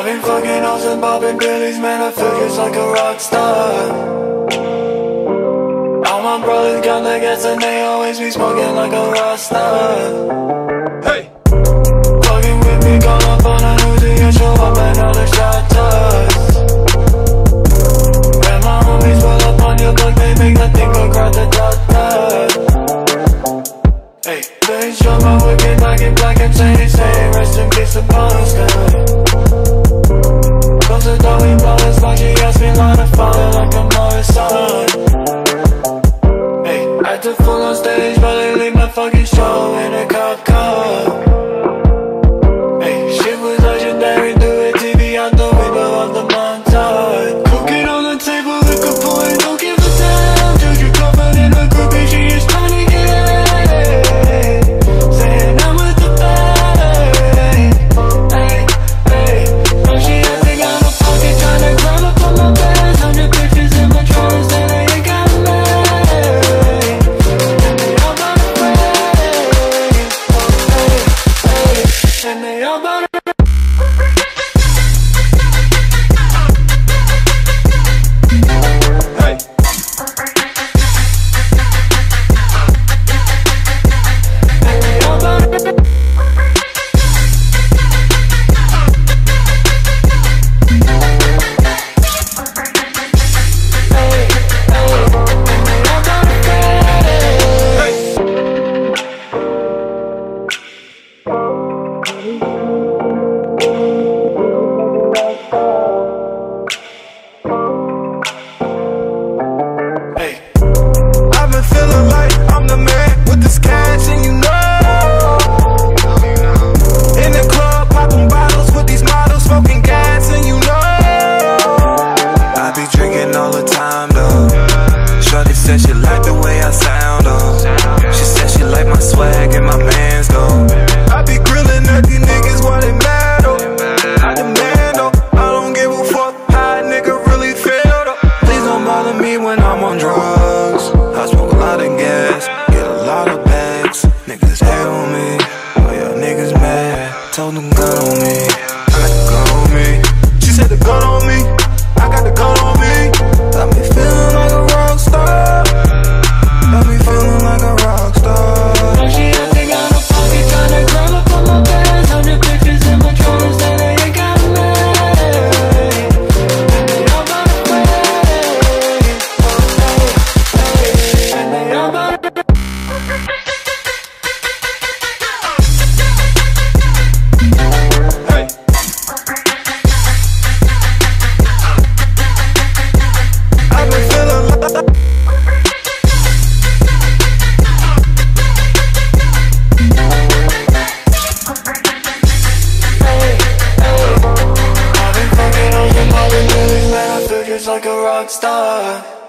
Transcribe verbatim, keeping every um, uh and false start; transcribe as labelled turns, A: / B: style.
A: been fucking hoes and popping pillies, man, I feel just like a rock star. All my brothers got the gas and they always be smoking like a rock star. Hey! Fucking with me, call up on a Uzi and show up another shot toss. When my homies pull up on your block, they make that thing go across the dot dot. Hey, they show my wicked like in black and say, say, rest in peace upon sky. Close the door, we blow this like she asked me line to follow like a Morrison. Hey, at the full on stage, but they leave my fucking show in a cop car. Hey, shit was legendary, through the T V out the window of the montage. Cooking on the table, liquor pouring, don't give a damn. Dude, you're covered in a groupie, she is trying to get it. Saying I'm with the bag. Hey, hey, now she has it got a pocket, trying to grab up on my bands. Hundred pictures in my drawers, that I ain't got made. And they all about to break. Hey, hey, and they all about to told them gun on me. I got the gun on me. She said the gun on me. I got the gun on me. Got me feeling like a rock star. Got me feeling like a rock star. Now she has it got a pocket, tryna grab up on my bands. Hundred pictures in my drawers that I ain't got made. And they all about to break. And they all about to like a rock star.